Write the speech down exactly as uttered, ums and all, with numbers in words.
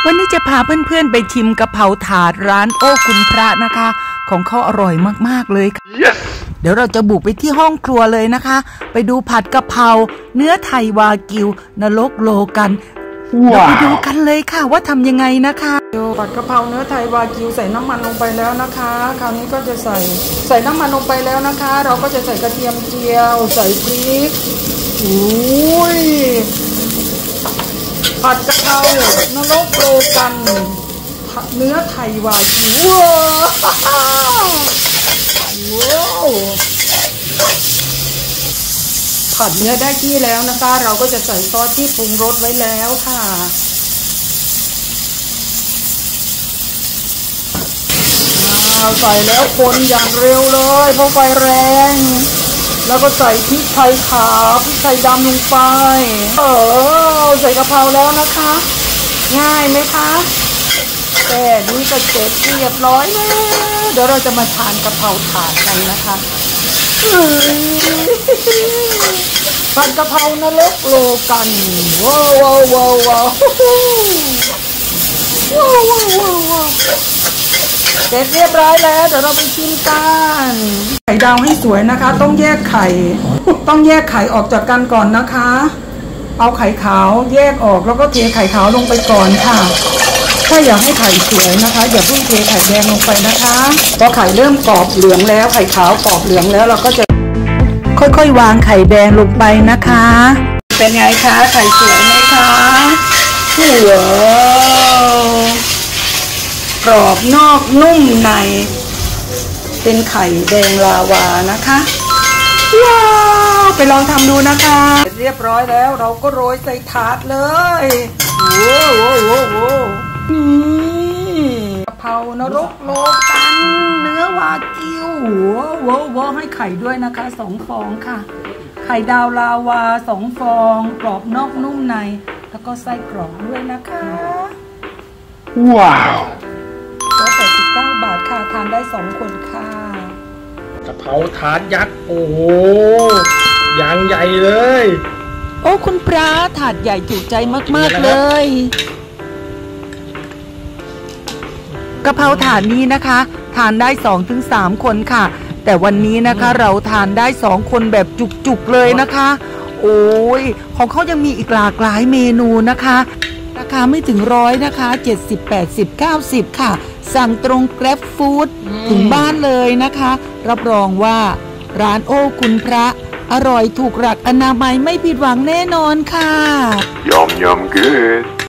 วันนี้จะพาเพื่อนๆไปชิมกะเพราถาดร้านโอ้คุณพระนะคะของเขาอร่อยมากๆเลย yes. เดี๋ยวเราจะบุกไปที่ห้องครัวเลยนะคะไปดูผัดกะเพราเนื้อไทยวากิวนรกโลกัน wow. เราไปดูกันเลยค่ะว่าทำยังไงนะคะผัดกะเพราเนื้อไทยวากิวใส่น้ำมันลงไปแล้วนะคะคราวนี้ก็จะใส่ใส่น้ำมันลงไปแล้วนะคะเราก็จะใส่กระเทียมเจียวใส่พริกอุ้ยผัดกะเพรานรกโลกันเนื้อไทยวากิวว้าวว้าวผัดเนื้อได้ที่แล้วนะคะเราก็จะใส่ซอสที่ปรุงรสไว้แล้วค่ะใส่แล้วคนอย่างเร็วเลยเพราะไฟแรงแล้วก็ใส่พริกไทยขาวพริกไทยดำลงไปเออใส่กะเพราแล้วนะคะง่ายไหมคะแต่นี่ก็เสร็จเรียบร้อยแล้วเดี๋ยวเราจะมาทานกะเพราถาดกันนะคะผัดกะเพรานรกโลกันว้าวว้าวว้าวว้าวว้าวว้าวว้าวเสร็จเรียบร้อยแล้วเดี๋ยวเราไปชิมกันไข่ดาวให้สวยนะคะต้องแยกไข่ต้องแยกไข่ออกจากกันก่อนนะคะเอาไข่ขาวแยกออกแล้วก็เทไข่ขาวลงไปก่อนค่ะถ้าอยากให้ไข่สวยนะคะอย่าเพิ่งเทไข่แดงลงไปนะคะพอไข่เริ่มกรอบเหลืองแล้วไข่ขาวกรอบเหลืองแล้วเราก็จะค่อยๆวางไข่แดงลงไปนะคะเป็นไงคะไข่สวยไหมคะว้าวกรอบนอกนุ่มในเป็นไข่แดงลาวานะคะว้าวไปลองทำดูนะคะเรียบร้อยแล้วเราก็โรยใส่ถาดเลยโว้โว้โว้โว้นี่กะเพรานรกโลกันเนื้อวากิวว้าวว้าวว้าวให้ไข่ด้วยนะคะสองฟองค่ะไข่ดาวลาวาสองฟองกรอบนอกนุ่มในแล้วก็ไส้กรอบด้วยนะคะว้าวร้อยแปดสิบเก้าบาทค่ะทานได้สองคนค่ะกะเพราถาดยักษ์โอ้โหอย่างใหญ่เลยโอ้คุณพระถาดใหญ่ถูกใจมากๆเลยกะเพราถาดนี้นะคะทานได้ สองถึงสาม คนค่ะแต่วันนี้นะคะเราทานได้สองคนแบบจุกๆเลยนะคะโอ้ยของเขายังมีอีกหลากหลายเมนูนะคะราคาไม่ถึงร้อยนะคะเจ็ดสิบ แปดสิบ เก้าสิบค่ะสั่งตรง Grab Food ถึงบ้านเลยนะคะรับรองว่าร้านโอ้คุณพระอร่อยถูกหลักอนามัยไม่ผิดหวังแน่นอนค่ะ Yum yum good